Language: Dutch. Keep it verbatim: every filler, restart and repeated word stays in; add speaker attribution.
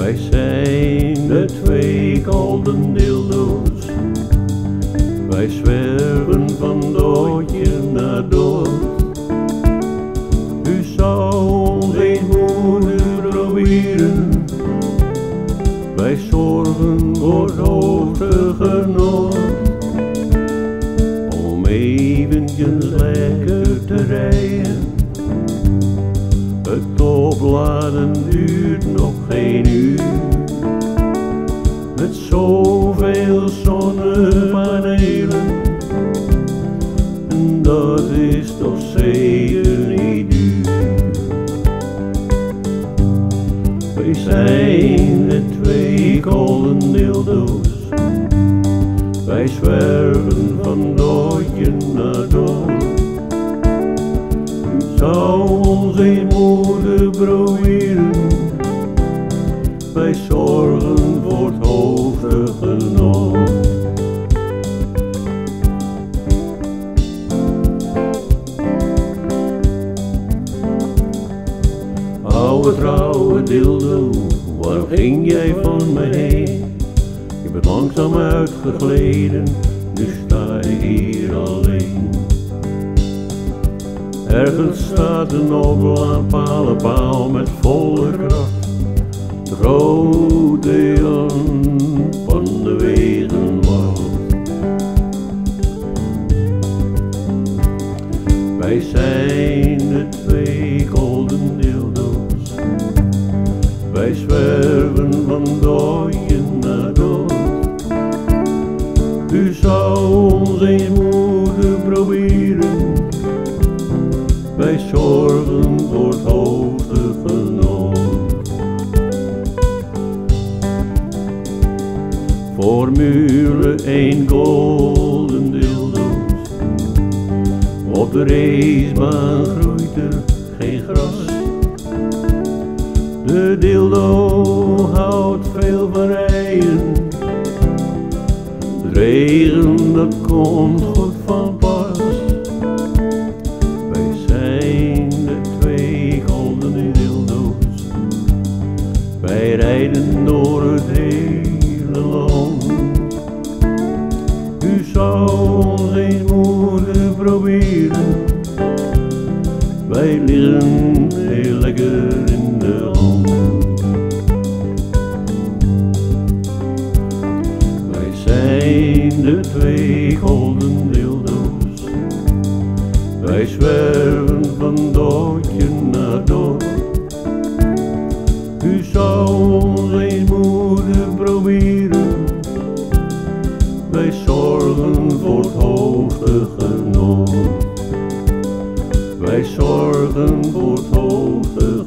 Speaker 1: Wij zijn de twee golden dildo's. Wij zwerven van doodje naar dood. U zou ons eens moeten proberen. Wij zorgen voor het hoogste genot. Om eventjes lekker te rijden. Het opladen duurt nog geen uur. Met zoveel zonnepanelen. En dat is toch zeker niet duur. Wij zijn de twee golden dildo's. Wij zwerven van doodje naar dood. Zou ons eens moeten proberen. Wij zorgen voor het hoogste genot. Oude trouwe dildo, waar ging jij van me heen? Je bent langzaam uitgegleden, nu sta ik hier alleen. Ergens staat een oplaadpalenpaal met volle kracht. De grote Jan van de Wegenwacht. Wij zijn de twee golden dildo's. Wij zwerven van doodje naar dood. U zou ons eens moeten proberen. Wij zorgen voor het hoogste genot. Formule één golden dildo's. Op de racebaan groeit er geen gras. De dildo houdt veel van rijden. De regen dat komt goed van pas. Wij zijn de twee golden dildo's. Wij rijden door het hele land. U zou ons eens moeten proberen. Wij liggen heel lekker in de hand. Wij zijn de twee golden dildo's. Wij zwerven van doodje naar dood. U zou ons eens moeten proberen. Wij zorgen voor het hoogste genot. Wij zorgen voor het hoogste genot.